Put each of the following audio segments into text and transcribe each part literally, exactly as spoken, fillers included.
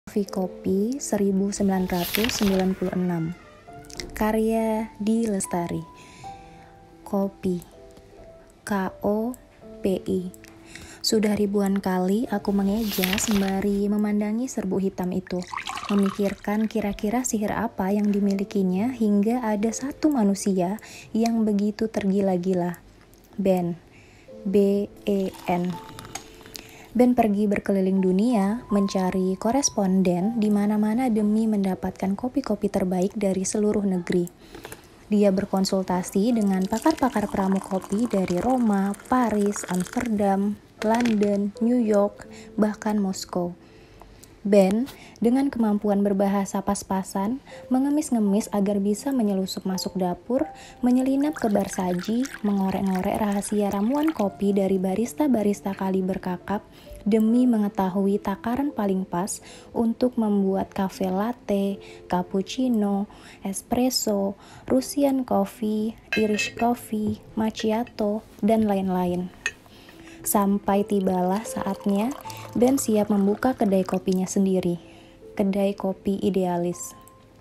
Coffee Kopi seribu sembilan ratus sembilan puluh enam. Karya Di Lestari. Kopi, K O P I. Sudah ribuan kali aku mengeja sembari memandangi serbuk hitam itu, memikirkan kira-kira sihir apa yang dimilikinya hingga ada satu manusia yang begitu tergila-gila. Ben, B E N. Ben pergi berkeliling dunia mencari koresponden di mana-mana demi mendapatkan kopi-kopi terbaik dari seluruh negeri. Dia berkonsultasi dengan pakar-pakar pramu kopi dari Roma, Paris, Amsterdam, London, New York, bahkan Moskow. Ben, dengan kemampuan berbahasa pas-pasan, mengemis-ngemis agar bisa menyelusup masuk dapur, menyelinap ke bar saji, mengorek-ngorek rahasia ramuan kopi dari barista-barista kaliber kakap demi mengetahui takaran paling pas untuk membuat cafe latte, cappuccino, espresso, Russian coffee, Irish coffee, macchiato, dan lain-lain. Sampai tibalah saatnya Ben siap membuka kedai kopinya sendiri, kedai kopi idealis.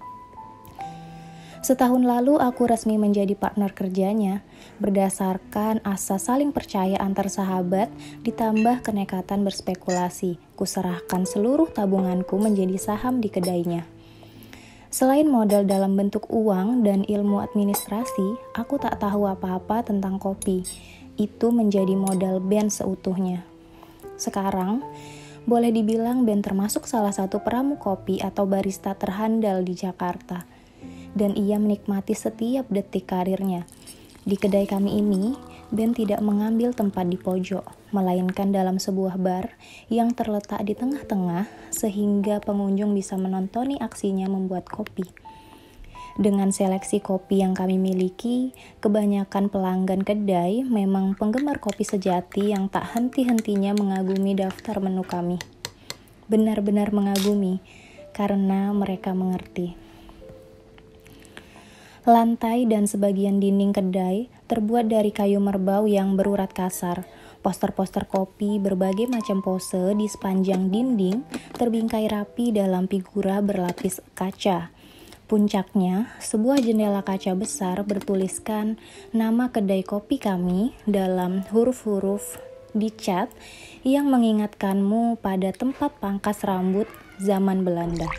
Setahun lalu aku resmi menjadi partner kerjanya, berdasarkan asa saling percaya antar sahabat ditambah kenekatan berspekulasi. Kuserahkan seluruh tabunganku menjadi saham di kedainya. Selain modal dalam bentuk uang dan ilmu administrasi, aku tak tahu apa-apa tentang kopi. Itu menjadi modal Ben seutuhnya. Sekarang, boleh dibilang Ben termasuk salah satu peramu kopi atau barista terhandal di Jakarta. Dan ia menikmati setiap detik karirnya. Di kedai kami ini, Ben tidak mengambil tempat di pojok, melainkan dalam sebuah bar yang terletak di tengah-tengah sehingga pengunjung bisa menontoni aksinya membuat kopi. Dengan seleksi kopi yang kami miliki, kebanyakan pelanggan kedai memang penggemar kopi sejati yang tak henti-hentinya mengagumi daftar menu kami. Benar-benar mengagumi, karena mereka mengerti. Lantai dan sebagian dinding kedai terbuat dari kayu merbau yang berurat kasar. Poster-poster kopi berbagai macam pose di sepanjang dinding terbingkai rapi dalam figura berlapis kaca. Puncaknya, sebuah jendela kaca besar bertuliskan nama kedai kopi kami dalam huruf-huruf dicat yang mengingatkanmu pada tempat pangkas rambut zaman Belanda.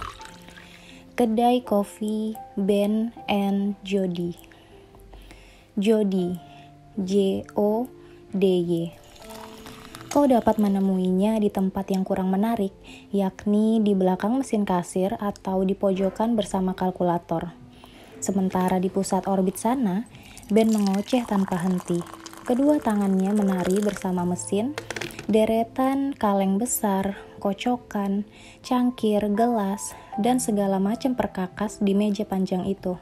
Kedai kopi Ben and Jody. Jody, J O D Y. Kau dapat menemuinya di tempat yang kurang menarik, yakni di belakang mesin kasir atau di pojokan bersama kalkulator. Sementara di pusat orbit sana, Ben mengoceh tanpa henti. Kedua tangannya menari bersama mesin, deretan kaleng besar, kocokan, cangkir, gelas, dan segala macam perkakas di meja panjang itu.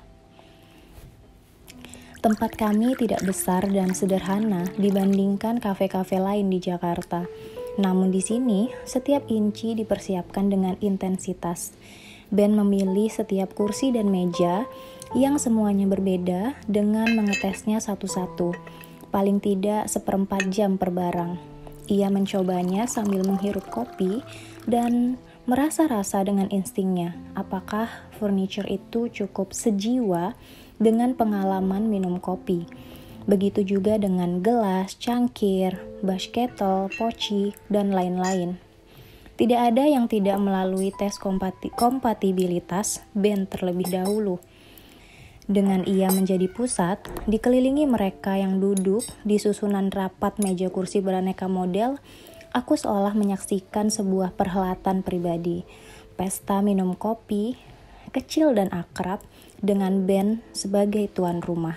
Tempat kami tidak besar dan sederhana dibandingkan kafe-kafe lain di Jakarta. Namun di sini, setiap inci dipersiapkan dengan intensitas. Ben memilih setiap kursi dan meja yang semuanya berbeda dengan mengetesnya satu-satu. Paling tidak seperempat jam per barang. Ia mencobanya sambil menghirup kopi dan merasa-rasa dengan instingnya. Apakah furniture itu cukup sejiwa dengan pengalaman minum kopi. Begitu juga dengan gelas, cangkir, bash kettle, poci, dan lain-lain. Tidak ada yang tidak melalui tes kompati- kompatibilitas Ben terlebih dahulu. Dengan ia menjadi pusat, dikelilingi mereka yang duduk di susunan rapat meja kursi beraneka model, aku seolah menyaksikan sebuah perhelatan pribadi. Pesta minum kopi, kecil dan akrab, dengan Ben sebagai tuan rumah.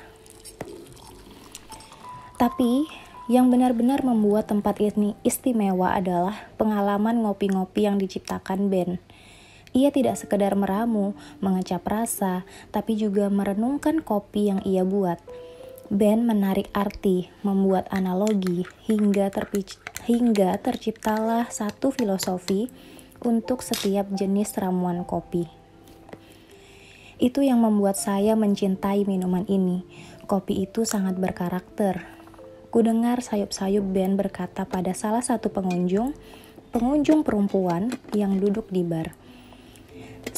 Tapi, yang benar-benar membuat tempat ini istimewa adalah pengalaman ngopi-ngopi yang diciptakan Ben. Ia tidak sekedar meramu, mengecap rasa, tapi juga merenungkan kopi yang ia buat. Ben menarik arti, membuat analogi, hingga, terpic- hingga terciptalah satu filosofi untuk setiap jenis ramuan kopi. Itu yang membuat saya mencintai minuman ini. Kopi itu sangat berkarakter. Kudengar sayup-sayup Ben berkata pada salah satu pengunjung, pengunjung perempuan yang duduk di bar.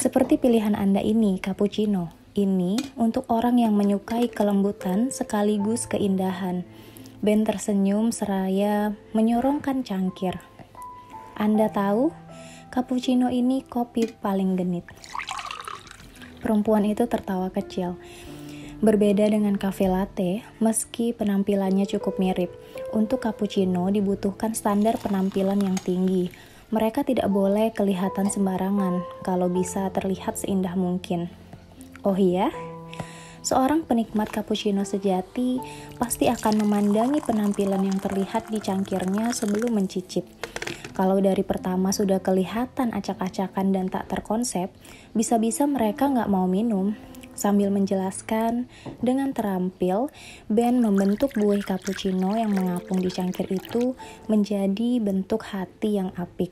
Seperti pilihan Anda ini, cappuccino. Ini untuk orang yang menyukai kelembutan sekaligus keindahan. Ben tersenyum seraya menyorongkan cangkir. Anda tahu, cappuccino ini kopi paling genit. Perempuan itu tertawa kecil. Berbeda dengan cafe latte, meski penampilannya cukup mirip, untuk cappuccino dibutuhkan standar penampilan yang tinggi. Mereka tidak boleh kelihatan sembarangan, kalau bisa terlihat seindah mungkin. Oh iya? Seorang penikmat cappuccino sejati pasti akan memandangi penampilan yang terlihat di cangkirnya sebelum mencicip. Kalau dari pertama sudah kelihatan acak-acakan dan tak terkonsep, bisa-bisa mereka nggak mau minum. Sambil menjelaskan, dengan terampil, Ben membentuk buih cappuccino yang mengapung di cangkir itu menjadi bentuk hati yang apik.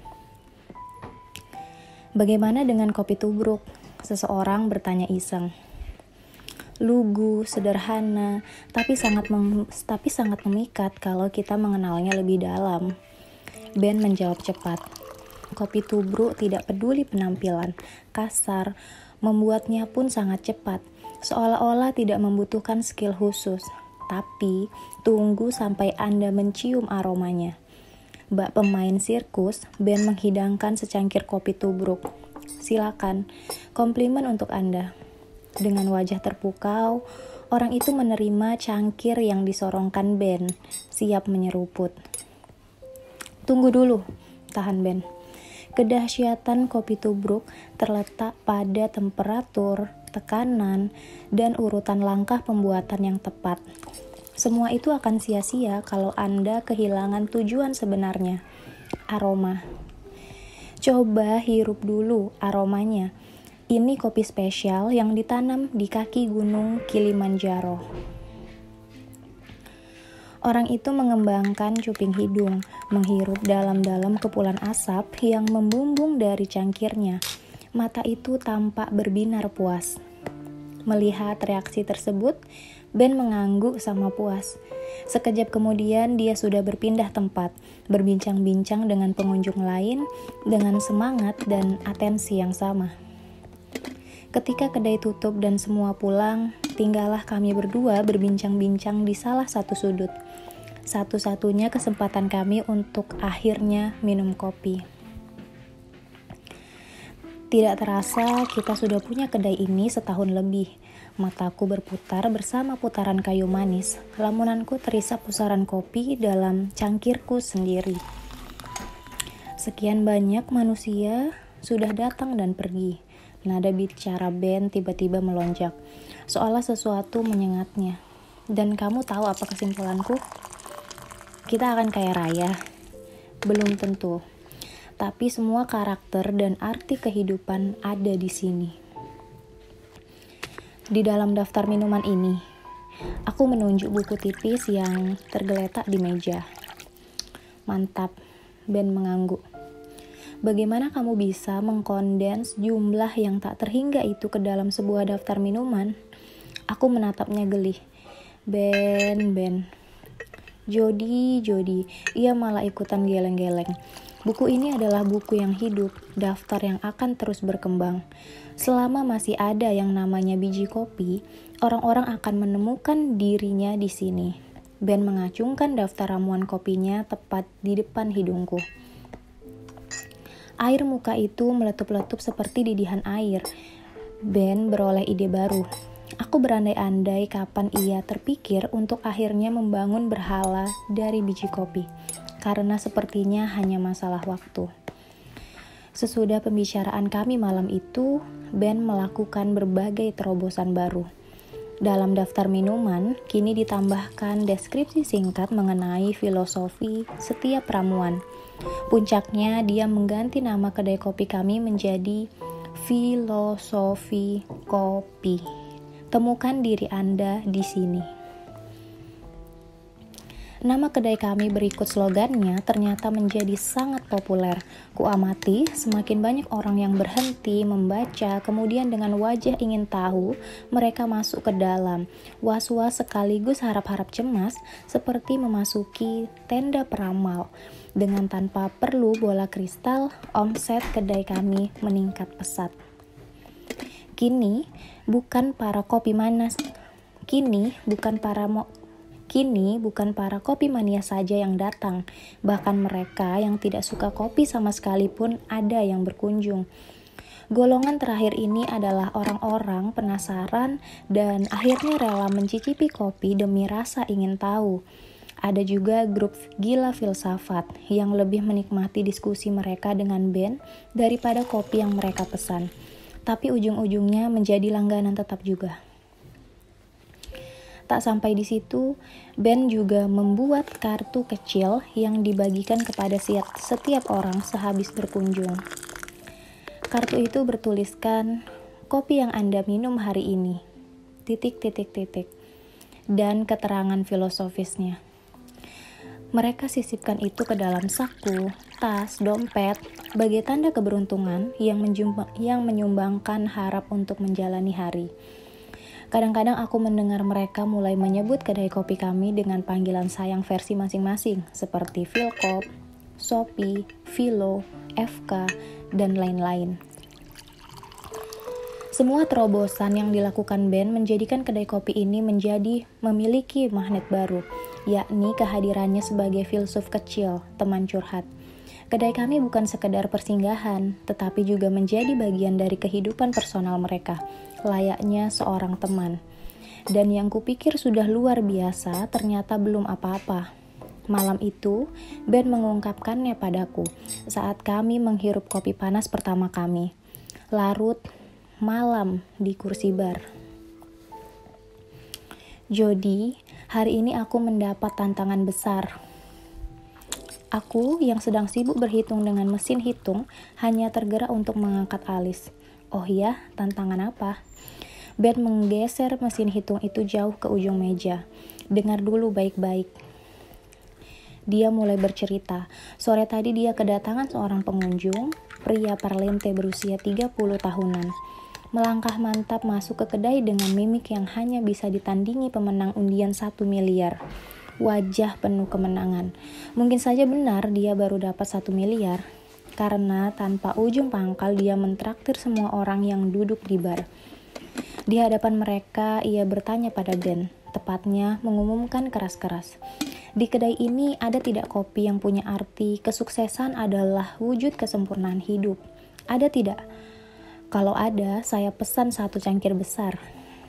Bagaimana dengan kopi tubruk? Seseorang bertanya iseng. Lugu, sederhana, tapi sangat mem- tapi sangat memikat kalau kita mengenalnya lebih dalam. Ben menjawab cepat. Kopi tubruk tidak peduli penampilan, kasar, membuatnya pun sangat cepat, seolah-olah tidak membutuhkan skill khusus. Tapi, tunggu sampai Anda mencium aromanya. Bak pemain sirkus, Ben menghidangkan secangkir kopi tubruk. Silakan, komplimen untuk Anda. Dengan wajah terpukau, orang itu menerima cangkir yang disorongkan Ben, siap menyeruput. Tunggu dulu, tahan Ben. Kedahsyatan kopi tubruk terletak pada temperatur, tekanan, dan urutan langkah pembuatan yang tepat. Semua itu akan sia-sia kalau Anda kehilangan tujuan sebenarnya, aroma. Coba hirup dulu aromanya. Ini kopi spesial yang ditanam di kaki gunung Kilimanjaro. Orang itu mengembangkan cuping hidung, menghirup dalam-dalam kepulan asap yang membumbung dari cangkirnya. Mata itu tampak berbinar puas. Melihat reaksi tersebut, Ben mengangguk sama puas. Sekejap kemudian dia sudah berpindah tempat, berbincang-bincang dengan pengunjung lain dengan semangat dan atensi yang sama. Ketika kedai tutup dan semua pulang, tinggallah kami berdua berbincang-bincang di salah satu sudut. Satu-satunya kesempatan kami untuk akhirnya minum kopi. Tidak terasa kita sudah punya kedai ini setahun lebih. Mataku berputar bersama putaran kayu manis. Lamunanku terisap pusaran kopi dalam cangkirku sendiri. Sekian banyak manusia sudah datang dan pergi. Nada bicara Ben tiba-tiba melonjak, seolah sesuatu menyengatnya. Dan kamu tahu apa kesimpulanku? Kita akan kaya raya? Belum tentu. Tapi semua karakter dan arti kehidupan ada di sini. Di dalam daftar minuman ini, aku menunjuk buku tipis yang tergeletak di meja. Mantap, Ben mengangguk. Bagaimana kamu bisa mengkondens jumlah yang tak terhingga itu ke dalam sebuah daftar minuman? Aku menatapnya gelih. Ben, Ben. Jody, Jody. Ia malah ikutan geleng-geleng. Buku ini adalah buku yang hidup, daftar yang akan terus berkembang. Selama masih ada yang namanya biji kopi, orang-orang akan menemukan dirinya di sini. Ben mengacungkan daftar ramuan kopinya tepat di depan hidungku. Air muka itu meletup-letup seperti didihan air. Ben beroleh ide baru. Aku berandai-andai kapan ia terpikir untuk akhirnya membangun berhala dari biji kopi. Karena sepertinya hanya masalah waktu. Sesudah pembicaraan kami malam itu, Ben melakukan berbagai terobosan baru. Dalam daftar minuman, kini ditambahkan deskripsi singkat mengenai filosofi setiap ramuan. Puncaknya, dia mengganti nama kedai kopi kami menjadi Filosofi Kopi. Temukan diri Anda di sini. Nama kedai kami berikut slogannya ternyata menjadi sangat populer. Kuamati semakin banyak orang yang berhenti membaca, kemudian dengan wajah ingin tahu, mereka masuk ke dalam. Was-was sekaligus harap-harap cemas, seperti memasuki tenda peramal. Dengan tanpa perlu bola kristal, omset kedai kami meningkat pesat. Kini bukan para kopi manas. Kini bukan para mo Kini bukan para kopi mania saja yang datang, bahkan mereka yang tidak suka kopi sama sekali pun ada yang berkunjung. Golongan terakhir ini adalah orang-orang penasaran dan akhirnya rela mencicipi kopi demi rasa ingin tahu. Ada juga grup gila filsafat yang lebih menikmati diskusi mereka dengan band daripada kopi yang mereka pesan, tapi ujung-ujungnya menjadi langganan tetap juga. Tak sampai di situ, band juga membuat kartu kecil yang dibagikan kepada setiap orang sehabis berkunjung. Kartu itu bertuliskan, kopi yang Anda minum hari ini, titik titik titik, dan keterangan filosofisnya. Mereka sisipkan itu ke dalam saku, tas, dompet, sebagai tanda keberuntungan yang, yang menyumbangkan harap untuk menjalani hari. Kadang-kadang aku mendengar mereka mulai menyebut kedai kopi kami dengan panggilan sayang versi masing-masing, seperti Philcop, Sopi, Philo, F K, dan lain-lain. Semua terobosan yang dilakukan band menjadikan kedai kopi ini menjadi memiliki magnet baru, yakni kehadirannya sebagai filsuf kecil, teman curhat. Kedai kami bukan sekedar persinggahan, tetapi juga menjadi bagian dari kehidupan personal mereka, layaknya seorang teman. Dan yang kupikir sudah luar biasa, ternyata belum apa-apa. Malam itu, Ben mengungkapkannya padaku, saat kami menghirup kopi panas pertama kami. Larut malam di kursi bar. Jody, hari ini aku mendapat tantangan besar. Aku yang sedang sibuk berhitung dengan mesin hitung hanya tergerak untuk mengangkat alis. Oh iya, tantangan apa? Ben menggeser mesin hitung itu jauh ke ujung meja. Dengar dulu baik-baik. Dia mulai bercerita. Sore tadi dia kedatangan seorang pengunjung, pria parlente berusia tiga puluh tahunan. Melangkah mantap masuk ke kedai dengan mimik yang hanya bisa ditandingi pemenang undian satu miliar. Wajah penuh kemenangan. Mungkin saja benar dia baru dapat satu miliar, karena tanpa ujung pangkal dia mentraktir semua orang yang duduk di bar. Di hadapan mereka, ia bertanya pada Ben, tepatnya mengumumkan keras-keras. Di kedai ini ada tidak kopi yang punya arti kesuksesan adalah wujud kesempurnaan hidup? Ada tidak? Kalau ada, saya pesan satu cangkir besar.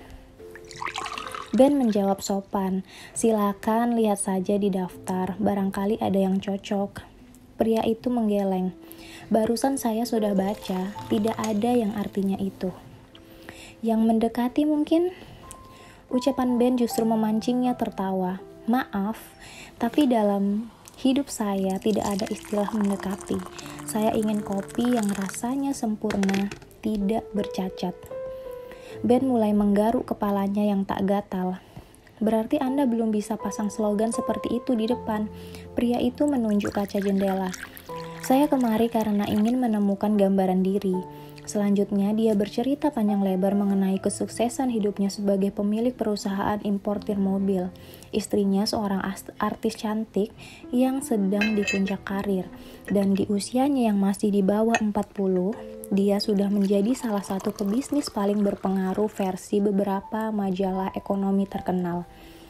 Ben menjawab sopan, silakan lihat saja di daftar, barangkali ada yang cocok. Pria itu menggeleng, barusan saya sudah baca, tidak ada yang artinya itu. Yang mendekati mungkin? Ucapan Ben justru memancingnya tertawa. Maaf, tapi dalam hidup saya tidak ada istilah mendekati. Saya ingin kopi yang rasanya sempurna, tidak bercacat. Ben mulai menggaruk kepalanya yang tak gatal. Berarti Anda belum bisa pasang slogan seperti itu di depan. Pria itu menunjuk kaca jendela. Saya kemari karena ingin menemukan gambaran diri. Selanjutnya dia bercerita panjang lebar mengenai kesuksesan hidupnya sebagai pemilik perusahaan importir mobil. Istrinya seorang artis cantik yang sedang di puncak karir. Dan di usianya yang masih di bawah empat puluh, dia sudah menjadi salah satu pebisnis paling berpengaruh versi beberapa majalah ekonomi terkenal.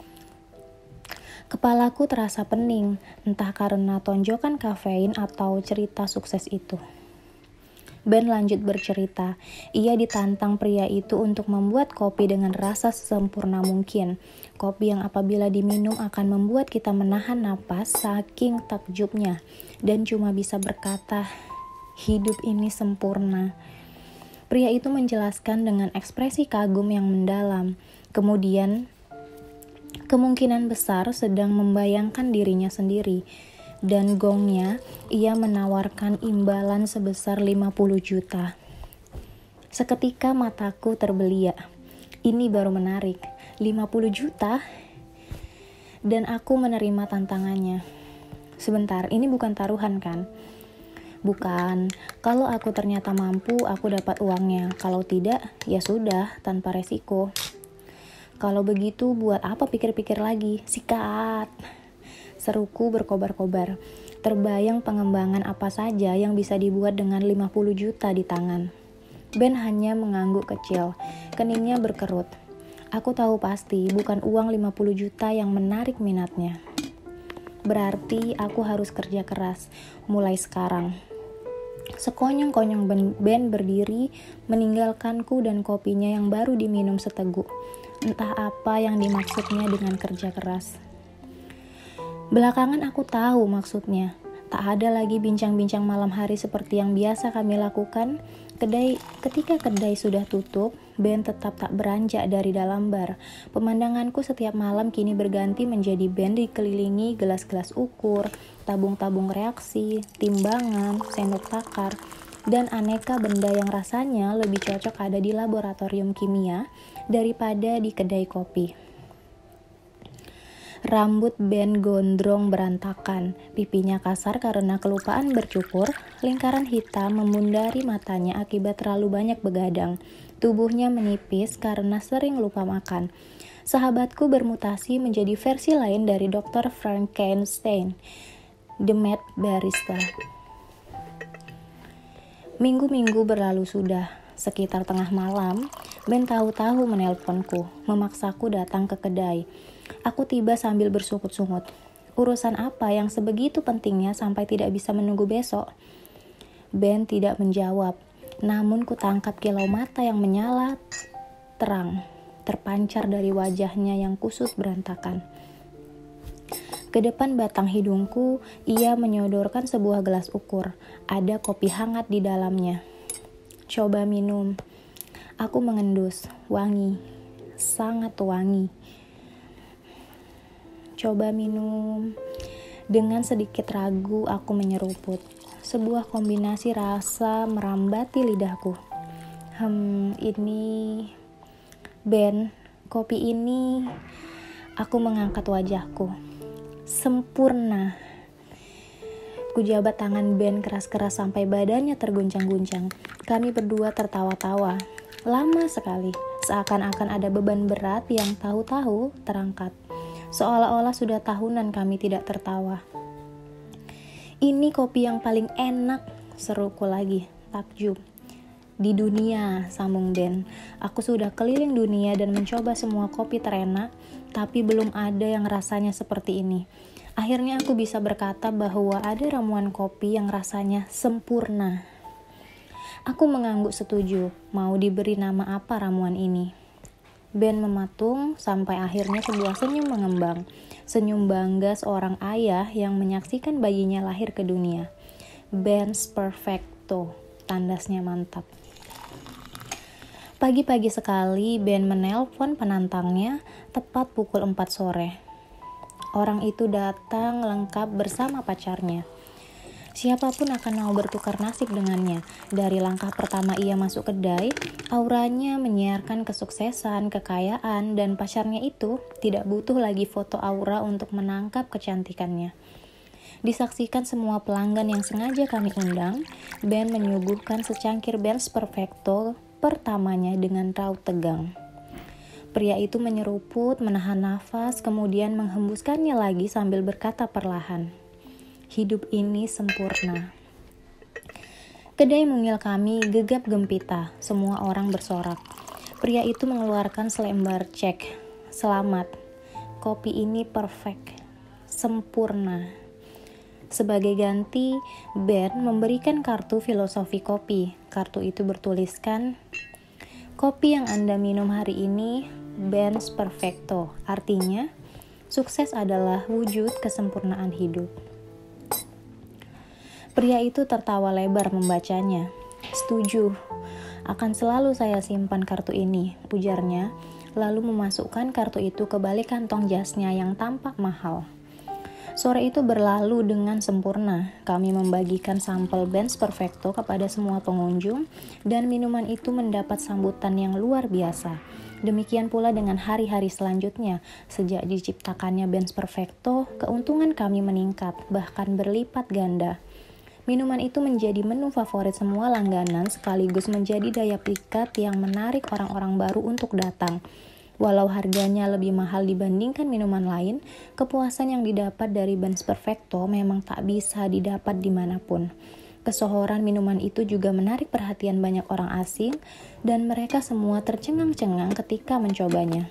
Kepalaku terasa pening, entah karena tonjokan kafein atau cerita sukses itu. Ben lanjut bercerita, ia ditantang pria itu untuk membuat kopi dengan rasa sesempurna mungkin. Kopi yang apabila diminum akan membuat kita menahan napas saking takjubnya, dan cuma bisa berkata, hidup ini sempurna. Pria itu menjelaskan dengan ekspresi kagum yang mendalam. Kemudian, kemungkinan besar sedang membayangkan dirinya sendiri. Dan gongnya, ia menawarkan imbalan sebesar lima puluh juta. Seketika mataku terbeliak. Ini baru menarik. lima puluh juta? Dan aku menerima tantangannya. Sebentar, ini bukan taruhan kan? Bukan. Kalau aku ternyata mampu, aku dapat uangnya. Kalau tidak, ya sudah, tanpa resiko. Kalau begitu, buat apa pikir-pikir lagi? Sikat! Seruku berkobar-kobar. Terbayang pengembangan apa saja yang bisa dibuat dengan lima puluh juta di tangan. Ben hanya mengangguk kecil. Keningnya berkerut. Aku tahu pasti bukan uang lima puluh juta yang menarik minatnya. Berarti aku harus kerja keras mulai sekarang. Sekonyong-konyong Ben berdiri meninggalkanku dan kopinya yang baru diminum seteguk. Entah apa yang dimaksudnya dengan kerja keras. Belakangan aku tahu maksudnya. Tak ada lagi bincang-bincang malam hari seperti yang biasa kami lakukan. Kedai, ketika kedai sudah tutup, Ben tetap tak beranjak dari dalam bar. Pemandanganku setiap malam kini berganti menjadi Ben dikelilingi gelas-gelas ukur, tabung-tabung reaksi, timbangan, sendok takar, dan aneka benda yang rasanya lebih cocok ada di laboratorium kimia daripada di kedai kopi. Rambut Ben gondrong berantakan, pipinya kasar karena kelupaan bercukur, lingkaran hitam memundari matanya akibat terlalu banyak begadang, tubuhnya menipis karena sering lupa makan. Sahabatku bermutasi menjadi versi lain dari dokter Frankenstein, The Mad Barista. Minggu-minggu berlalu sudah, sekitar tengah malam, Ben tahu-tahu menelponku, memaksaku datang ke kedai. Aku tiba sambil bersungut-sungut. Urusan apa yang sebegitu pentingnya sampai tidak bisa menunggu besok? Ben tidak menjawab, namun kutangkap kilau mata yang menyala terang, terpancar dari wajahnya yang kusut berantakan. Ke depan batang hidungku, ia menyodorkan sebuah gelas ukur. Ada kopi hangat di dalamnya. Coba minum. Aku mengendus, wangi, sangat wangi. Coba minum. Dengan sedikit ragu aku menyeruput. Sebuah kombinasi rasa merambati lidahku. Hmm, ini... Ben, kopi ini... Aku mengangkat wajahku. Sempurna. Kujabat tangan Ben keras-keras sampai badannya terguncang-guncang. Kami berdua tertawa-tawa. Lama sekali. Seakan-akan ada beban berat yang tahu-tahu terangkat. Seolah-olah sudah tahunan kami tidak tertawa. Ini kopi yang paling enak, seruku lagi, takjub. Di dunia, sambung Ben. Aku sudah keliling dunia dan mencoba semua kopi terenak, tapi belum ada yang rasanya seperti ini. Akhirnya aku bisa berkata bahwa ada ramuan kopi yang rasanya sempurna. Aku mengangguk setuju, mau diberi nama apa ramuan ini. Ben mematung sampai akhirnya sebuah senyum mengembang. Senyum bangga seorang ayah yang menyaksikan bayinya lahir ke dunia. Ben's Perfecto, tandasnya mantap. Pagi-pagi sekali Ben menelpon penantangnya tepat pukul empat sore. Orang itu datang lengkap bersama pacarnya. Siapapun akan mau bertukar nasib dengannya. Dari langkah pertama ia masuk kedai, auranya menyiarkan kesuksesan, kekayaan, dan pacarnya itu tidak butuh lagi foto aura untuk menangkap kecantikannya. Disaksikan semua pelanggan yang sengaja kami undang, Ben menyuguhkan secangkir Ben's Perfecto pertamanya dengan raut tegang. Pria itu menyeruput, menahan nafas, kemudian menghembuskannya lagi sambil berkata perlahan, "Hidup ini sempurna." Kedai mungil kami gegap gempita, semua orang bersorak. Pria itu mengeluarkan selembar cek. "Selamat, kopi ini perfect, sempurna." Sebagai ganti, Ben memberikan kartu filosofi kopi. Kartu itu bertuliskan, "Kopi yang Anda minum hari ini, Ben's Perfecto." Artinya, sukses adalah wujud kesempurnaan hidup. Pria itu tertawa lebar membacanya. "Setuju, akan selalu saya simpan kartu ini," ujarnya, lalu memasukkan kartu itu ke balik kantong jasnya yang tampak mahal. Sore itu berlalu dengan sempurna. Kami membagikan sampel Ben's Perfecto kepada semua pengunjung, dan minuman itu mendapat sambutan yang luar biasa. Demikian pula dengan hari-hari selanjutnya. Sejak diciptakannya Ben's Perfecto, keuntungan kami meningkat, bahkan berlipat ganda. Minuman itu menjadi menu favorit semua langganan sekaligus menjadi daya pikat yang menarik orang-orang baru untuk datang. Walau harganya lebih mahal dibandingkan minuman lain, kepuasan yang didapat dari Ben's Perfecto memang tak bisa didapat dimanapun. Kesohoran minuman itu juga menarik perhatian banyak orang asing dan mereka semua tercengang-cengang ketika mencobanya.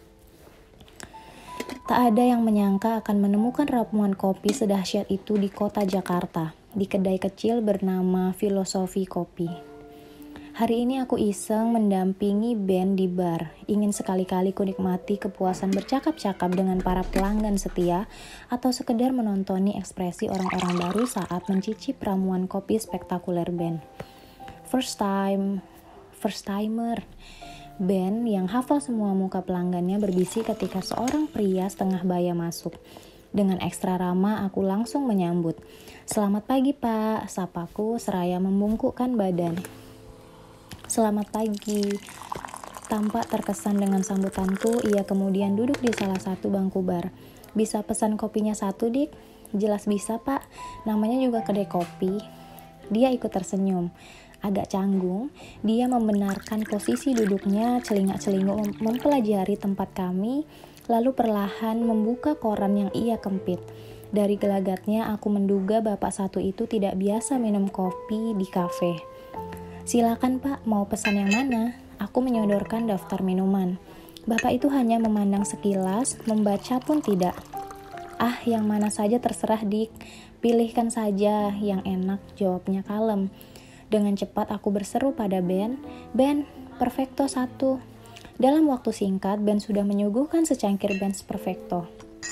Tak ada yang menyangka akan menemukan ramuan kopi sedahsyat itu di kota Jakarta, di kedai kecil bernama Filosofi Kopi. Hari ini aku iseng mendampingi Ben di bar, ingin sekali-kali ku nikmati kepuasan bercakap-cakap dengan para pelanggan setia atau sekedar menontoni ekspresi orang-orang baru saat mencicip ramuan kopi spektakuler Ben. First time, first timer. Ben yang hafal semua muka pelanggannya berbisik ketika seorang pria setengah baya masuk. Dengan ekstra ramah aku langsung menyambut. "Selamat pagi Pak," sapaku seraya membungkukkan badan. "Selamat pagi." Tampak terkesan dengan sambutanku, ia kemudian duduk di salah satu bangku bar. "Bisa pesan kopinya satu, Dik?" "Jelas bisa, Pak. Namanya juga kedai kopi." Dia ikut tersenyum. Agak canggung, dia membenarkan posisi duduknya, celingak-celinguk mempelajari tempat kami, lalu perlahan membuka koran yang ia kempit. Dari gelagatnya, aku menduga bapak satu itu tidak biasa minum kopi di kafe. "Silakan Pak, mau pesan yang mana?" Aku menyodorkan daftar minuman. Bapak itu hanya memandang sekilas, membaca pun tidak. "Ah, yang mana saja terserah Dik, pilihkan saja yang enak," jawabnya kalem. Dengan cepat aku berseru pada Ben, "Ben, Perfecto satu." Dalam waktu singkat, Ben sudah menyuguhkan secangkir Benz Perfecto.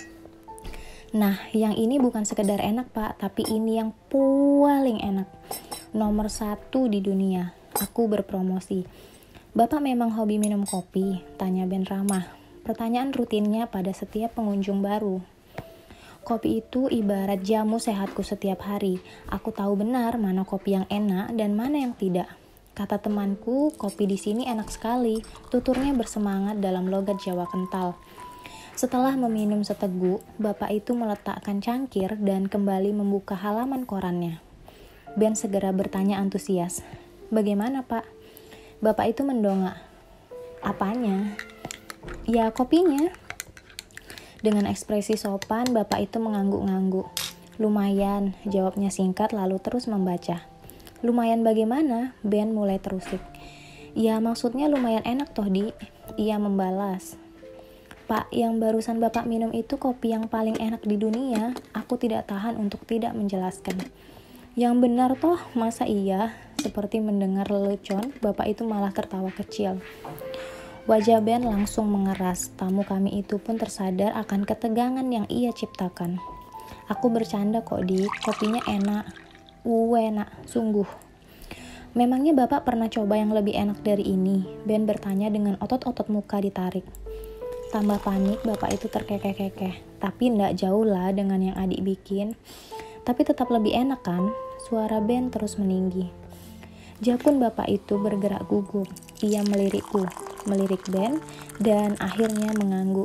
"Nah, yang ini bukan sekedar enak Pak, tapi ini yang paling enak. Nomor satu di dunia," aku berpromosi. "Bapak memang hobi minum kopi?" tanya Ben ramah. Pertanyaan rutinnya pada setiap pengunjung baru. "Kopi itu ibarat jamu sehatku setiap hari. Aku tahu benar mana kopi yang enak dan mana yang tidak. Kata temanku, kopi di sini enak sekali," tuturnya bersemangat dalam logat Jawa kental. Setelah meminum seteguk, bapak itu meletakkan cangkir dan kembali membuka halaman korannya. Ben segera bertanya antusias, "Bagaimana Pak?" Bapak itu mendongak. "Apanya?" "Ya kopinya." Dengan ekspresi sopan, bapak itu mengangguk-ngangguk. "Lumayan," jawabnya singkat lalu terus membaca. "Lumayan bagaimana?" Ben mulai terusik. "Ya maksudnya lumayan enak toh Di," ia membalas. "Pak, yang barusan bapak minum itu kopi yang paling enak di dunia." Aku tidak tahan untuk tidak menjelaskan. "Yang benar toh, masa iya?" Seperti mendengar lelucon, bapak itu malah tertawa kecil. Wajah Ben langsung mengeras. Tamu kami itu pun tersadar akan ketegangan yang ia ciptakan. "Aku bercanda kok Dik, kopinya enak." "Uh, enak, sungguh." "Memangnya Bapak pernah coba yang lebih enak dari ini?" Ben bertanya dengan otot-otot muka ditarik. Tambah panik, bapak itu terkekeh-kekeh. "Tapi ndak jauh lah dengan yang adik bikin." "Tapi tetap lebih enak kan?" Suara Ben terus meninggi. Jakun bapak itu bergerak gugup. Ia melirikku, melirik Ben, dan akhirnya mengangguk.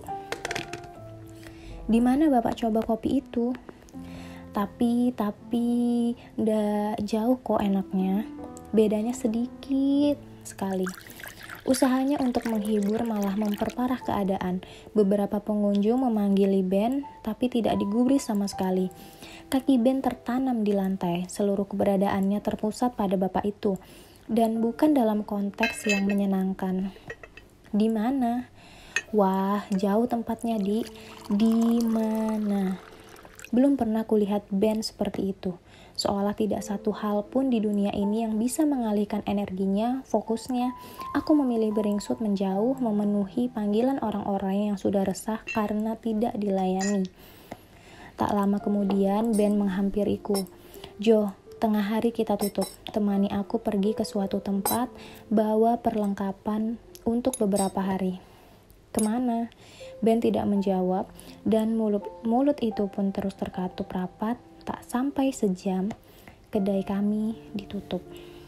"Di mana bapak coba kopi itu?" Tapi, tapi, ndak jauh kok enaknya. Bedanya sedikit sekali." Usahanya untuk menghibur malah memperparah keadaan. Beberapa pengunjung memanggili Ben, tapi tidak digubris sama sekali. Kaki Ben tertanam di lantai, seluruh keberadaannya terpusat pada bapak itu, dan bukan dalam konteks yang menyenangkan. "Di mana?" "Wah, jauh tempatnya Di." "Di mana?" Belum pernah kulihat Ben seperti itu. Seolah tidak satu hal pun di dunia ini yang bisa mengalihkan energinya, fokusnya. Aku memilih beringsut menjauh, memenuhi panggilan orang-orang yang sudah resah karena tidak dilayani. Tak lama kemudian, Ben menghampiriku. "Jo, tengah hari kita tutup. Temani aku pergi ke suatu tempat, bawa perlengkapan untuk beberapa hari." "Kemana?" Ben tidak menjawab, dan mulut, mulut itu pun terus terkatup rapat. Tak sampai sejam, kedai kami ditutup.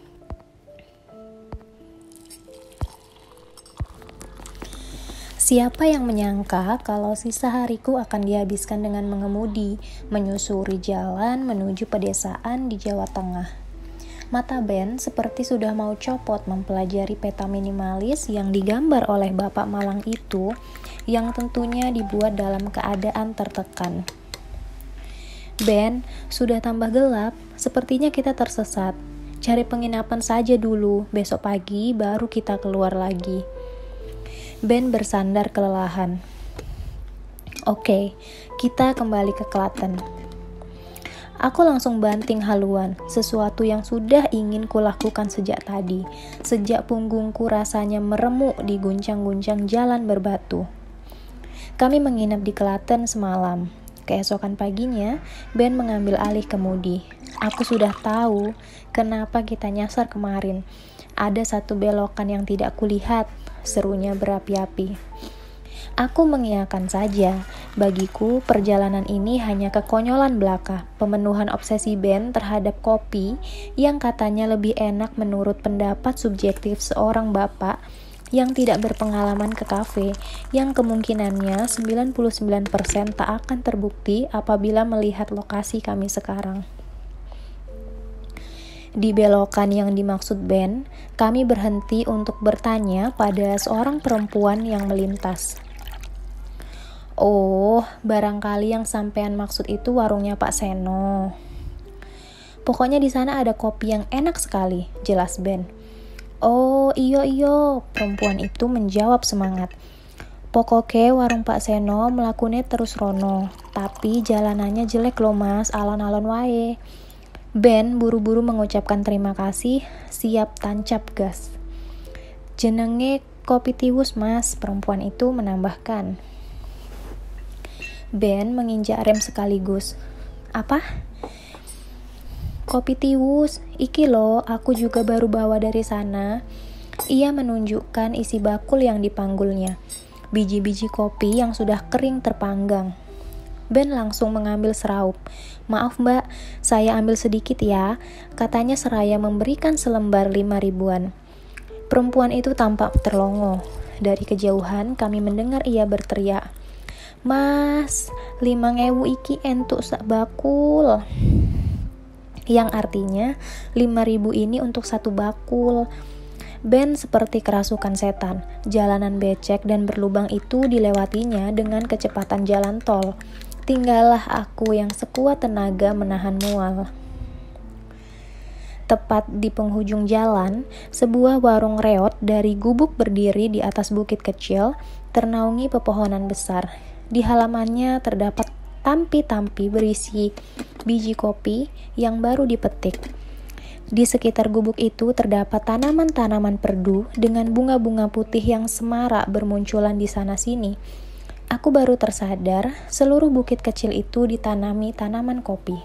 Siapa yang menyangka kalau sisa hariku akan dihabiskan dengan mengemudi, menyusuri jalan menuju pedesaan di Jawa Tengah. Mata Ben seperti sudah mau copot mempelajari peta minimalis yang digambar oleh Bapak Malang itu, yang tentunya dibuat dalam keadaan tertekan. "Ben, sudah tambah gelap," Sepertinya kita tersesat. Cari penginapan saja dulu, besok pagi baru kita keluar lagi. Ben bersandar kelelahan. Oke, kita kembali ke Klaten. Aku langsung banting haluan, sesuatu yang sudah ingin kulakukan sejak tadi, sejak punggungku rasanya meremuk di guncang-guncang jalan berbatu. Kami menginap di Klaten semalam. Keesokan paginya, Ben mengambil alih kemudi. Aku sudah tahu kenapa kita nyasar kemarin. Ada satu belokan yang tidak kulihat, serunya berapi-api. Aku mengiyakan saja. Bagiku, perjalanan ini hanya kekonyolan belaka, pemenuhan obsesi Ben terhadap kopi yang katanya lebih enak menurut pendapat subjektif seorang bapak yang tidak berpengalaman ke kafe, yang kemungkinannya sembilan puluh sembilan persen tak akan terbukti apabila melihat lokasi kami sekarang. Di belokan yang dimaksud Ben, kami berhenti untuk bertanya pada seorang perempuan yang melintas. Oh, barangkali yang sampean maksud itu warungnya Pak Seno. Pokoknya di sana ada kopi yang enak sekali, jelas Ben. Oh, iyo iyo, perempuan itu menjawab semangat. Pokoke warung Pak Seno melakukannya terus rono, tapi jalanannya jelek loh mas, alon-alon wae. Ben buru-buru mengucapkan terima kasih, siap tancap gas. Jenenge kopi tiwus mas, perempuan itu menambahkan. Ben menginjak rem sekaligus. Apa? Kopi tiwus, iki lo, aku juga baru bawa dari sana. Ia menunjukkan isi bakul yang dipanggulnya. Biji-biji kopi yang sudah kering terpanggang. Ben langsung mengambil seraup. Maaf mbak, saya ambil sedikit ya. Katanya seraya memberikan selembar lima ribuan. Perempuan itu tampak terlongo. Dari kejauhan kami mendengar ia berteriak. Mas, lima ngewu iki entuk sak bakul. Yang artinya, lima ribu ini untuk satu bakul. Ben seperti kerasukan setan. Jalanan becek dan berlubang itu dilewatinya dengan kecepatan jalan tol. Tinggallah aku yang sekuat tenaga menahan mual. Tepat di penghujung jalan, sebuah warung reot dari gubuk berdiri di atas bukit kecil, ternaungi pepohonan besar. Di halamannya terdapat tampi-tampi berisi biji kopi yang baru dipetik. Di sekitar gubuk itu terdapat tanaman-tanaman perdu dengan bunga-bunga putih yang semarak bermunculan di sana-sini. Aku baru tersadar seluruh bukit kecil itu ditanami tanaman kopi.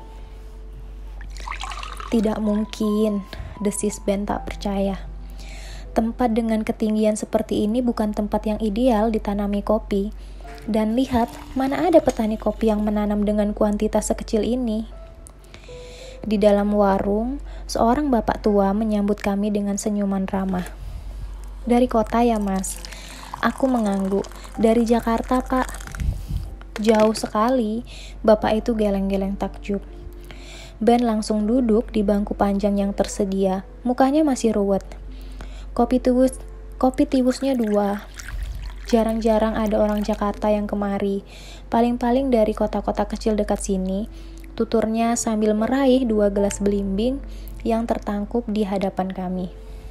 Tidak mungkin, desis Ben tak percaya. Tempat dengan ketinggian seperti ini bukan tempat yang ideal ditanami kopi. Dan lihat, mana ada petani kopi yang menanam dengan kuantitas sekecil ini. Di dalam warung, seorang bapak tua menyambut kami dengan senyuman ramah. Dari kota ya mas? Aku mengangguk. Dari Jakarta pak. Jauh sekali, bapak itu geleng-geleng takjub. Ben langsung duduk di bangku panjang yang tersedia. Mukanya masih ruwet. Kopi tiwus, kopi tiwusnya dua. Jarang-jarang ada orang Jakarta yang kemari, paling-paling dari kota-kota kecil dekat sini, tuturnya sambil meraih dua gelas belimbing yang tertangkup di hadapan kami.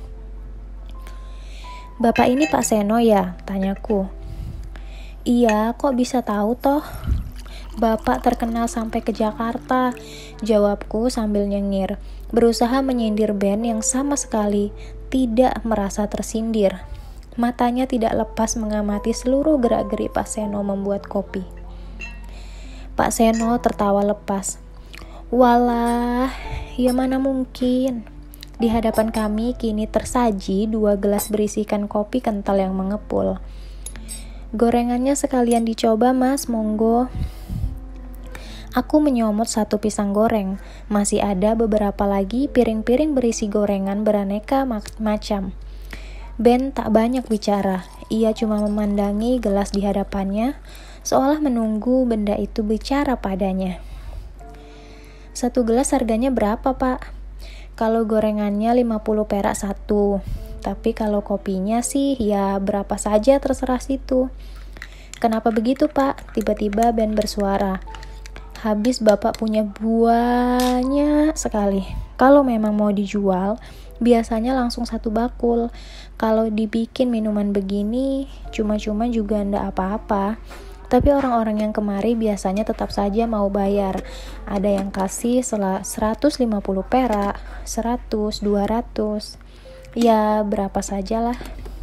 Bapak ini Pak Seno ya? Tanyaku. Iya, kok bisa tahu toh? Bapak terkenal sampai ke Jakarta, jawabku sambil nyengir, berusaha menyindir Ben yang sama sekali tidak merasa tersindir. Matanya tidak lepas mengamati seluruh gerak-gerik Pak Seno membuat kopi. Pak Seno tertawa lepas. Walah, ya mana mungkin. Di hadapan kami kini tersaji dua gelas berisikan kopi kental yang mengepul. Gorengannya sekalian dicoba mas, monggo. Aku menyomot satu pisang goreng. Masih ada beberapa lagi piring-piring berisi gorengan beraneka macam. Ben tak banyak bicara, ia cuma memandangi gelas di hadapannya, seolah menunggu benda itu bicara padanya. Satu gelas harganya berapa pak? Kalau gorengannya lima puluh perak satu, tapi kalau kopinya sih ya berapa saja terserah situ. Kenapa begitu pak? Tiba-tiba Ben bersuara. Habis bapak punya banyak sekali. Kalau memang mau dijual, biasanya langsung satu bakul. Kalau dibikin minuman begini, cuma-cuma juga ndak apa-apa. Tapi orang-orang yang kemari biasanya tetap saja mau bayar. Ada yang kasih seratus lima puluh perak, seratus, dua ratus. Ya, berapa sajalah.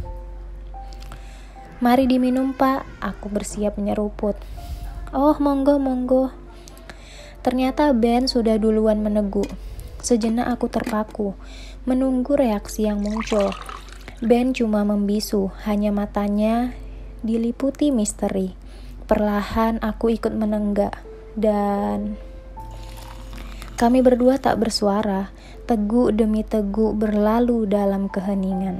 Mari diminum, Pak. Aku bersiap menyeruput. Oh, monggo, monggo. Ternyata Ben sudah duluan meneguk. Sejenak aku terpaku, menunggu reaksi yang muncul. Ben cuma membisu, hanya matanya diliputi misteri. Perlahan aku ikut menenggak, dan kami berdua tak bersuara. Teguk demi teguk berlalu dalam keheningan.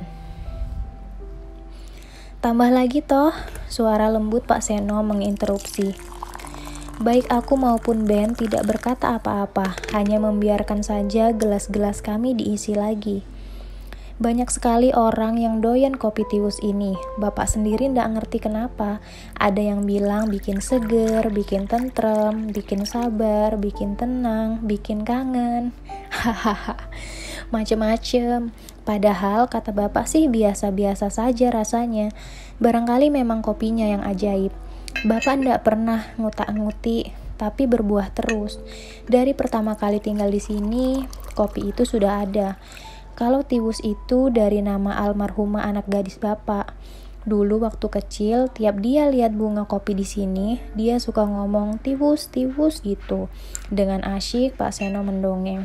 Tambah lagi toh, suara lembut Pak Seno menginterupsi. Baik aku maupun Ben tidak berkata apa-apa, hanya membiarkan saja gelas-gelas kami diisi lagi. Banyak sekali orang yang doyan kopi tiwus ini. Bapak sendiri ndak ngerti kenapa. Ada yang bilang bikin seger, bikin tentrem, bikin sabar, bikin tenang, bikin kangen. Hahaha, macem-macem. Padahal kata bapak sih biasa-biasa saja rasanya. Barangkali memang kopinya yang ajaib. Bapak ndak pernah ngutak-ngutik, tapi berbuah terus. Dari pertama kali tinggal di sini, kopi itu sudah ada. Kalau tiwus itu dari nama almarhumah anak gadis bapak. Dulu waktu kecil, tiap dia lihat bunga kopi di sini, dia suka ngomong tiwus, tiwus gitu. Dengan asyik Pak Seno mendongeng.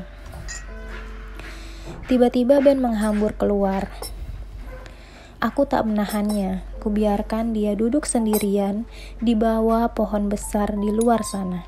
Tiba-tiba Ben menghambur keluar. Aku tak menahannya. Kubiarkan dia duduk sendirian di bawah pohon besar di luar sana.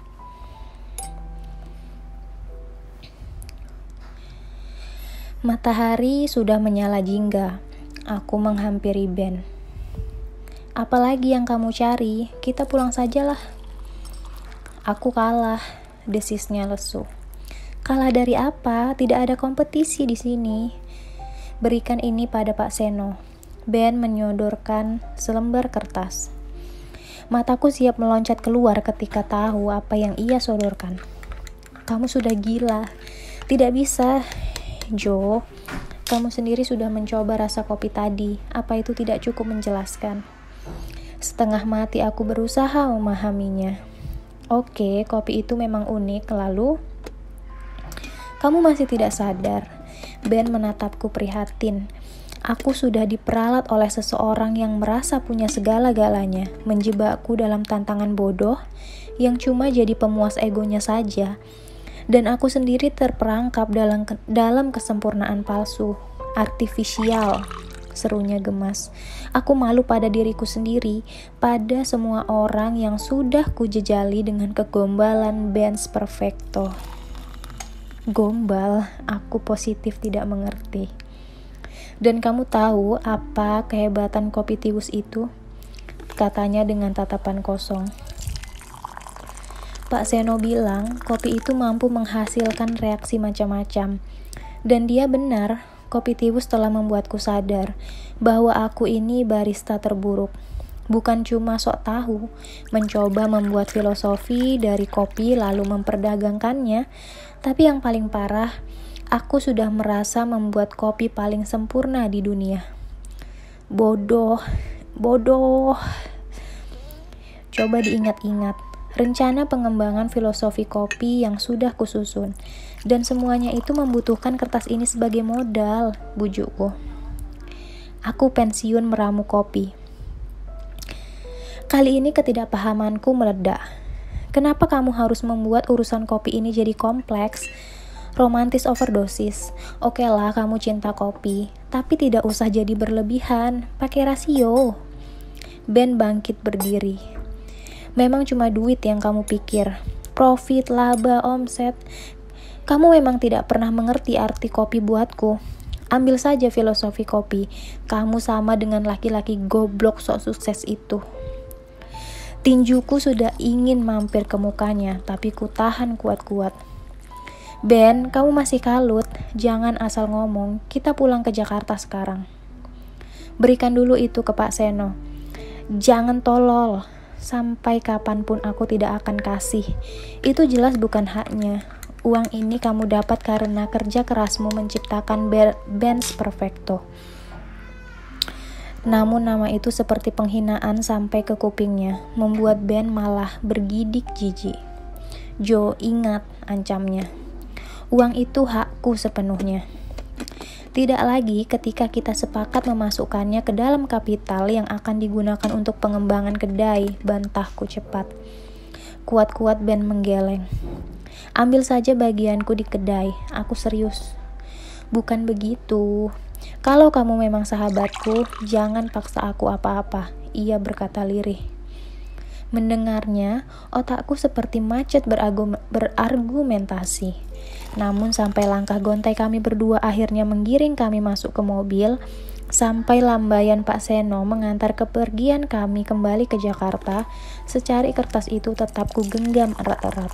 Matahari sudah menyala jingga. Aku menghampiri Ben. Apalagi yang kamu cari? Kita pulang sajalah. Aku kalah, desisnya lesu. Kalah dari apa? Tidak ada kompetisi di sini. Berikan ini pada Pak Seno. Ben menyodorkan selembar kertas. Mataku siap meloncat keluar ketika tahu apa yang ia sodorkan. Kamu sudah gila. Tidak bisa. Jo, kamu sendiri sudah mencoba rasa kopi tadi. Apa itu tidak cukup menjelaskan? Setengah mati aku berusaha memahaminya. Oke, kopi itu memang unik. Lalu, kamu masih tidak sadar. Ben menatapku prihatin. Aku sudah diperalat oleh seseorang yang merasa punya segala-galanya, menjebakku dalam tantangan bodoh yang cuma jadi pemuas egonya saja. Dan aku sendiri terperangkap dalam dalam kesempurnaan palsu, artifisial, serunya gemas. Aku malu pada diriku sendiri, pada semua orang yang sudah kujejali dengan kegombalan Benz Perfecto. Gombal, aku positif tidak mengerti. Dan kamu tahu apa kehebatan kopi tiwus itu? Katanya dengan tatapan kosong. Pak Seno bilang kopi itu mampu menghasilkan reaksi macam-macam. Dan dia benar, kopi tiwus telah membuatku sadar bahwa aku ini barista terburuk. Bukan cuma sok tahu, mencoba membuat filosofi dari kopi lalu memperdagangkannya, tapi yang paling parah, aku sudah merasa membuat kopi paling sempurna di dunia. Bodoh, bodoh. Coba diingat-ingat. Rencana pengembangan filosofi kopi yang sudah kususun. Dan semuanya itu membutuhkan kertas ini sebagai modal, bujukku. Aku pensiun meramu kopi. Kali ini ketidakpahamanku meledak. Kenapa kamu harus membuat urusan kopi ini jadi kompleks? Romantis overdosis. Oke lah kamu cinta kopi, tapi tidak usah jadi berlebihan. Pakai rasio. Ben bangkit berdiri. Memang cuma duit yang kamu pikir. Profit, laba, omset. Kamu memang tidak pernah mengerti arti kopi buatku. Ambil saja filosofi kopi. Kamu sama dengan laki-laki goblok sok sukses itu. Tinjuku sudah ingin mampir ke mukanya, tapi ku tahan kuat-kuat. Ben, kamu masih kalut. Jangan asal ngomong. Kita pulang ke Jakarta sekarang. Berikan dulu itu ke Pak Seno. Jangan tolol. Sampai kapanpun aku tidak akan kasih. Itu jelas bukan haknya. Uang ini kamu dapat karena kerja kerasmu menciptakan Benz Perfecto. Namun nama itu seperti penghinaan sampai ke kupingnya, membuat Ben malah bergidik jijik. Jo, ingat, ancamnya. Uang itu hakku sepenuhnya. Tidak lagi ketika kita sepakat memasukkannya ke dalam kapital yang akan digunakan untuk pengembangan kedai, bantahku cepat. Kuat-kuat Ben menggeleng. Ambil saja bagianku di kedai, aku serius. Bukan begitu. Kalau kamu memang sahabatku, jangan paksa aku apa-apa, ia berkata lirih. Mendengarnya, otakku seperti macet beragum- berargumentasi. Namun sampai langkah gontai kami berdua akhirnya menggiring kami masuk ke mobil, sampai lambaian Pak Seno mengantar kepergian kami kembali ke Jakarta, secari kertas itu tetap ku genggam erat-erat.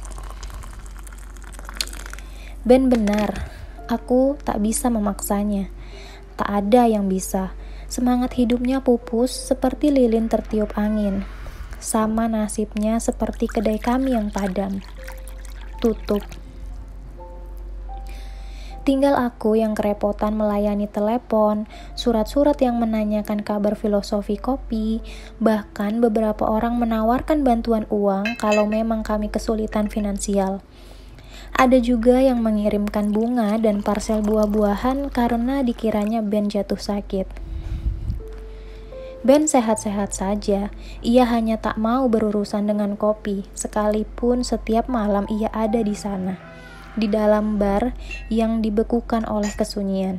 Ben benar, aku tak bisa memaksanya. Tak ada yang bisa. Semangat hidupnya pupus seperti lilin tertiup angin. Sama nasibnya seperti kedai kami yang padam. Tutup. Tinggal aku yang kerepotan melayani telepon, surat-surat yang menanyakan kabar filosofi kopi, bahkan beberapa orang menawarkan bantuan uang kalau memang kami kesulitan finansial. Ada juga yang mengirimkan bunga dan parsel buah-buahan karena dikiranya Ben jatuh sakit. Ben sehat-sehat saja, ia hanya tak mau berurusan dengan kopi, sekalipun setiap malam ia ada di sana, di dalam bar yang dibekukan oleh kesunyian.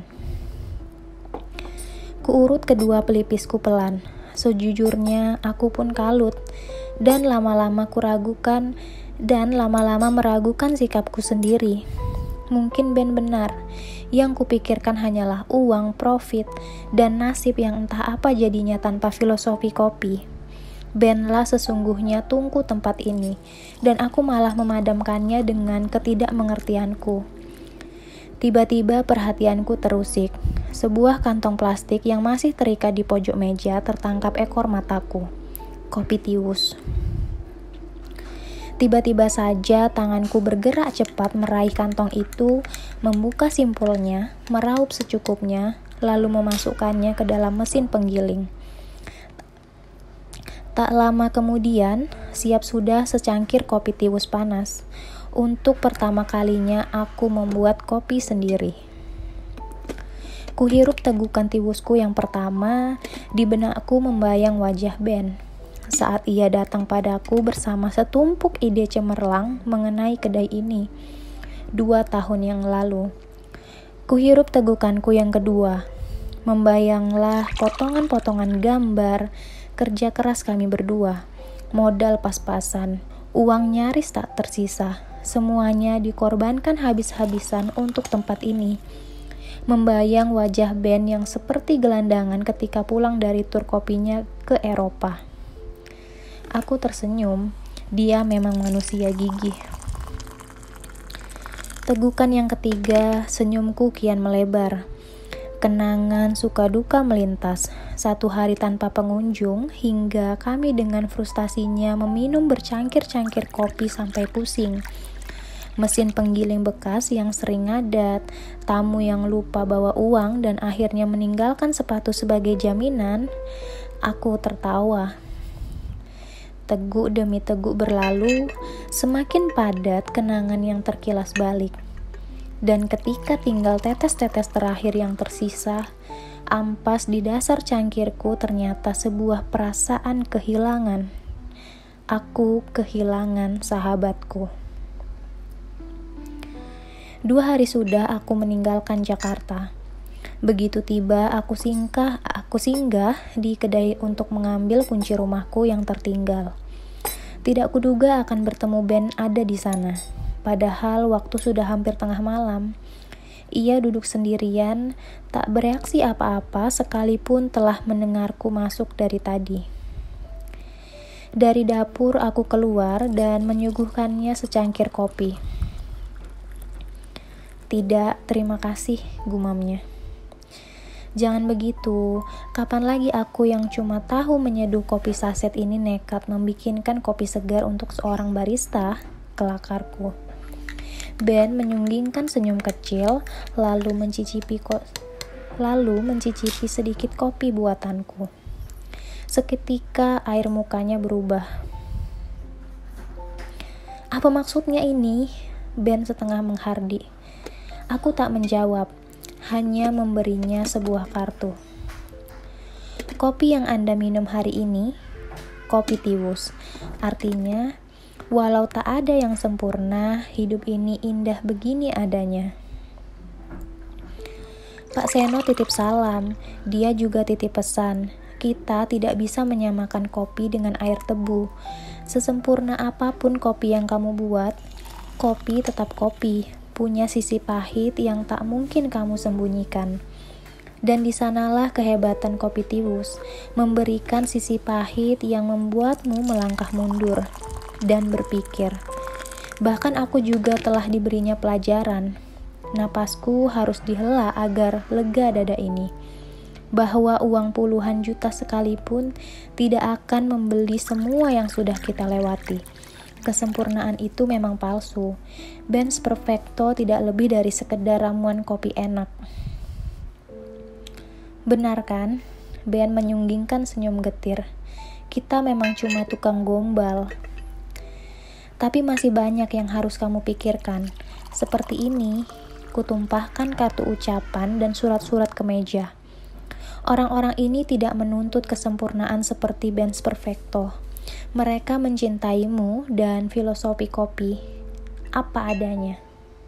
Kuurut kedua pelipisku pelan. Sejujurnya aku pun kalut, dan lama-lama kuragukan dan lama-lama meragukan sikapku sendiri. Mungkin Ben benar, yang kupikirkan hanyalah uang, profit, dan nasib yang entah apa jadinya tanpa filosofi kopi. Benlah sesungguhnya tungku tempat ini, dan aku malah memadamkannya dengan ketidakmengertianku. Tiba-tiba perhatianku terusik. Sebuah kantong plastik yang masih terikat di pojok meja tertangkap ekor mataku. Kopi tiwus. Tiba-tiba saja tanganku bergerak cepat meraih kantong itu, membuka simpulnya, meraup secukupnya, lalu memasukkannya ke dalam mesin penggiling. Tak lama kemudian, siap sudah secangkir kopi tiwus panas. Untuk pertama kalinya aku membuat kopi sendiri. Kuhirup tegukan tiwusku yang pertama, di benakku membayang wajah Ben saat ia datang padaku bersama setumpuk ide cemerlang mengenai kedai ini dua tahun yang lalu. Kuhirup tegukanku yang kedua, membayanglah potongan-potongan gambar kerja keras kami berdua, modal pas-pasan, uang nyaris tak tersisa, semuanya dikorbankan habis-habisan untuk tempat ini. Membayang wajah Ben yang seperti gelandangan ketika pulang dari tur kopinya ke Eropa. Aku tersenyum, dia memang manusia gigih. Tegukan yang ketiga, senyumku kian melebar. Kenangan suka duka melintas, satu hari tanpa pengunjung, hingga kami dengan frustasinya meminum bercangkir-cangkir kopi sampai pusing. Mesin penggiling bekas yang sering ngadat, tamu yang lupa bawa uang dan akhirnya meninggalkan sepatu sebagai jaminan. Aku tertawa. Teguk demi teguk berlalu, semakin padat kenangan yang terkilas balik. Dan ketika tinggal tetes-tetes terakhir yang tersisa, ampas di dasar cangkirku ternyata sebuah perasaan kehilangan. Aku kehilangan sahabatku. Dua hari sudah aku meninggalkan Jakarta. Begitu tiba, aku singkah, aku singgah di kedai untuk mengambil kunci rumahku yang tertinggal. Tidak kuduga akan bertemu Ben ada di sana. Padahal waktu sudah hampir tengah malam. Ia duduk sendirian, tak bereaksi apa-apa sekalipun telah mendengarku masuk dari tadi. Dari dapur aku keluar dan menyuguhkannya secangkir kopi. Tidak, terima kasih, gumamnya. Jangan begitu. Kapan lagi aku yang cuma tahu menyeduh kopi saset ini nekat membikinkan kopi segar untuk seorang barista? Kelakarku. Ben menyunggingkan senyum kecil, lalu mencicipi ko- lalu mencicipi sedikit kopi buatanku. Seketika air mukanya berubah. Apa maksudnya ini? Ben setengah menghardi. Aku tak menjawab, hanya memberinya sebuah kartu. Kopi yang Anda minum hari ini, kopi Tiwus. Artinya, walau tak ada yang sempurna, hidup ini indah begini adanya. Pak Seno titip salam, dia juga titip pesan. Kita tidak bisa menyamakan kopi dengan air tebu. Sesempurna apapun kopi yang kamu buat, kopi tetap kopi, punya sisi pahit yang tak mungkin kamu sembunyikan. Dan di sanalah kehebatan kopi Tiwus, memberikan sisi pahit yang membuatmu melangkah mundur dan berpikir. Bahkan aku juga telah diberinya pelajaran. Napasku harus dihela agar lega dada ini. Bahwa uang puluhan juta sekalipun tidak akan membeli semua yang sudah kita lewati. Kesempurnaan itu memang palsu. Benz Perfecto tidak lebih dari sekedar ramuan kopi enak. Benar kan? Ben menyunggingkan senyum getir. Kita memang cuma tukang gombal. Tapi masih banyak yang harus kamu pikirkan. Seperti ini, kutumpahkan kartu ucapan dan surat-surat ke meja. Orang-orang ini tidak menuntut kesempurnaan seperti Benz Perfecto. Mereka mencintaimu dan filosofi kopi apa adanya.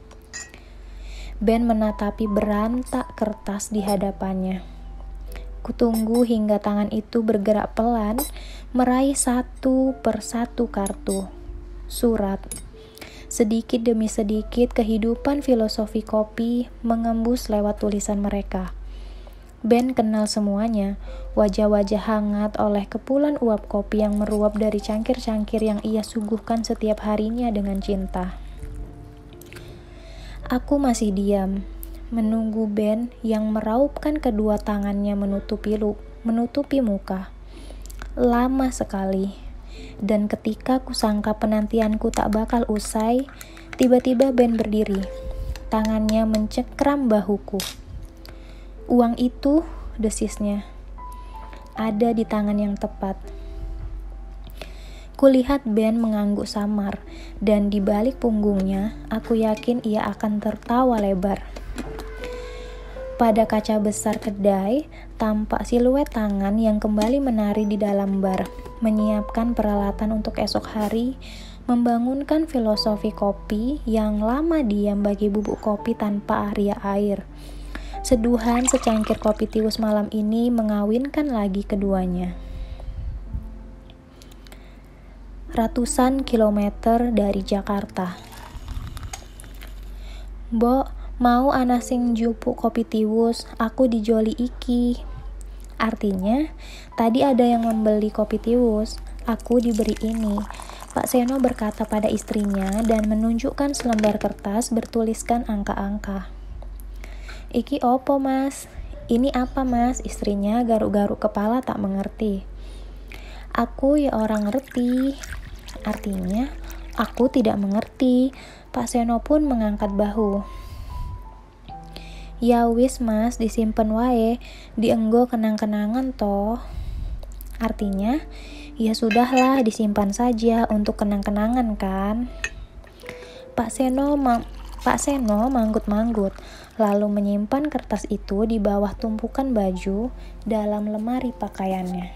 Ben menatapi berantak kertas di hadapannya. Kutunggu hingga tangan itu bergerak pelan, meraih satu persatu kartu, surat. Sedikit demi sedikit kehidupan filosofi kopi mengembus lewat tulisan mereka. Ben kenal semuanya, wajah-wajah hangat oleh kepulan uap kopi yang meruap dari cangkir-cangkir yang ia suguhkan setiap harinya dengan cinta. Aku masih diam, menunggu Ben yang meraupkan kedua tangannya menutupi lu, menutupi muka. Lama sekali, dan ketika kusangka penantianku tak bakal usai, tiba-tiba Ben berdiri, tangannya mencekram bahuku. Uang itu, desisnya, ada di tangan yang tepat. Kulihat Ben mengangguk samar, dan di balik punggungnya, aku yakin ia akan tertawa lebar. Pada kaca besar kedai, tampak siluet tangan yang kembali menari di dalam bar, menyiapkan peralatan untuk esok hari, membangunkan filosofi kopi yang lama diam bagi bubuk kopi tanpa area air. Seduhan secangkir kopi Tiwus malam ini mengawinkan lagi keduanya. Ratusan kilometer dari Jakarta. Bo, mau ana sing njupuk kopi Tiwus, aku dijoli iki. Artinya, tadi ada yang membeli kopi Tiwus, aku diberi ini. Pak Seno berkata pada istrinya dan menunjukkan selembar kertas bertuliskan angka-angka. Iki opo mas? Ini apa mas? Istrinya garuk-garuk kepala tak mengerti. Aku ya orang ngerti. Artinya, aku tidak mengerti. Pak Seno pun mengangkat bahu. Ya wis mas, disimpen wae, dienggo kenang-kenangan toh. Artinya, ya sudahlah disimpan saja untuk kenang-kenangan kan. Pak Seno ma- Pak Seno manggut-manggut, lalu menyimpan kertas itu di bawah tumpukan baju dalam lemari pakaiannya.